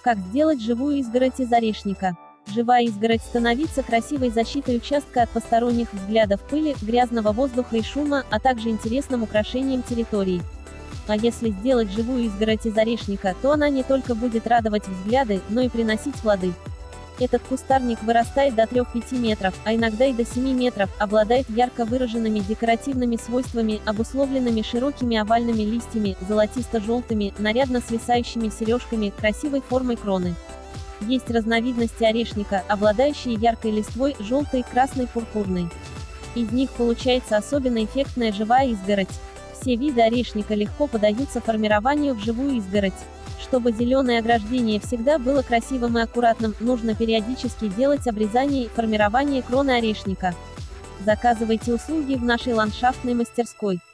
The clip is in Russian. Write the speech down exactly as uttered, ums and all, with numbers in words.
Как сделать живую изгородь из орешника? Живая изгородь становится красивой защитой участка от посторонних взглядов, пыли, грязного воздуха и шума, а также интересным украшением территории. А если сделать живую изгородь из орешника, то она не только будет радовать взгляды, но и приносить плоды. Этот кустарник вырастает до трёх-пяти метров, а иногда и до семи метров, обладает ярко выраженными декоративными свойствами, обусловленными широкими овальными листьями, золотисто-желтыми, нарядно свисающими сережками, красивой формой кроны. Есть разновидности орешника, обладающие яркой листвой, желтой, красной, пурпурной. Из них получается особенно эффектная живая изгородь. Все виды орешника легко поддаются формированию в живую изгородь. Чтобы зеленое ограждение всегда было красивым и аккуратным, нужно периодически делать обрезание и формирование кроны орешника. Заказывайте услуги в нашей ландшафтной мастерской.